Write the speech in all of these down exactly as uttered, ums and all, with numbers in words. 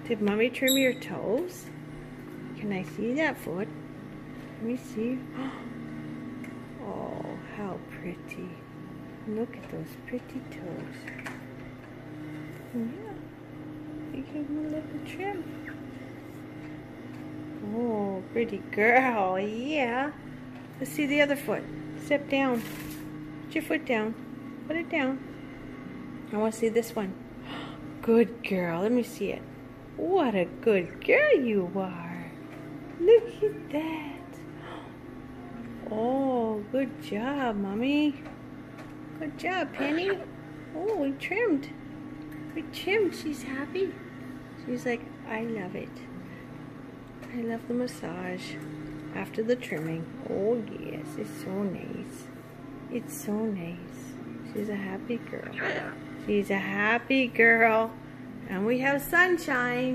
Did Mommy trim your toes? Can I see that foot? Let me see. Oh, how pretty. Look at those pretty toes. Yeah. You gave me a little trim. Oh, pretty girl. Yeah. Let's see the other foot. Step down. Put your foot down. Put it down. I want to see this one. Good girl. Let me see it. What a good girl you are. Look at that. Oh, good job, Mommy. Good job, Penny. Oh, we trimmed. We trimmed. She's happy. She's like, I love it. I love the massage after the trimming. Oh, yes. It's so nice. It's so nice. She's a happy girl. She's a happy girl. And we have sunshine.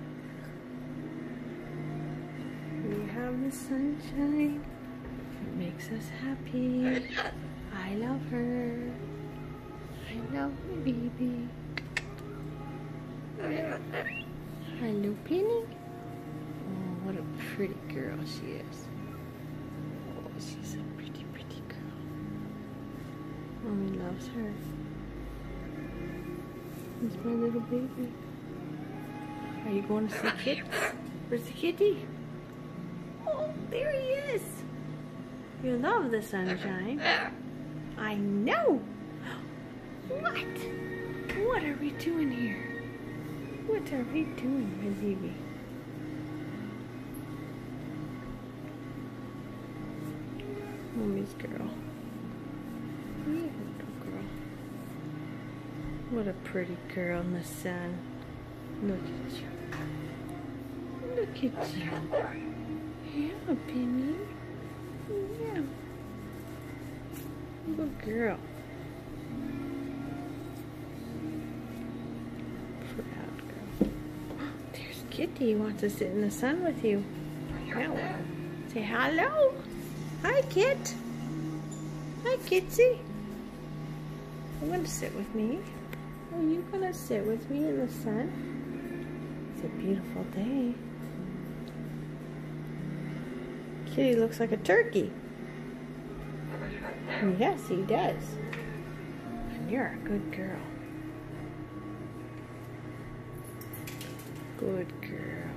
We have the sunshine. It makes us happy. I love her. I love my baby. Hello, Penny. Oh, what a pretty girl she is. Oh, she's a pretty, pretty girl. Mommy loves her. It's my little baby. Are you going to see Kit? Where's the kitty? Oh, there he is. You love the sunshine. I know. What? What are we doing here? What are we doing, my baby? Mommy's girl. Yeah, little girl. What a pretty girl in the sun. Look at you. Look at you. Yeah, Penny. Yeah. Good girl. Proud girl. There's Kitty. He wants to sit in the sun with you. Hello. Say hello. Hi, Kit. Hi, Kitsy. You want to sit with me? Are you gonna sit with me in the sun? It's a beautiful day. Kitty looks like a turkey. Yes, he does. And you're a good girl. Good girl.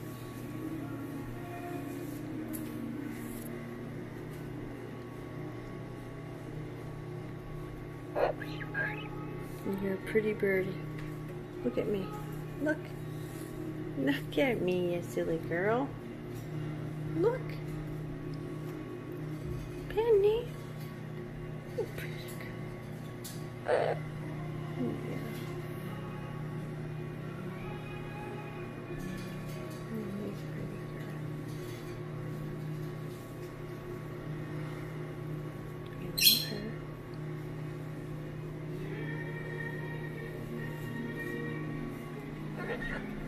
You're a pretty birdie. Look at me. Look. Look at me, you silly girl. Look. Penny. Oh, pretty girl. Yeah. Oh, pretty girl.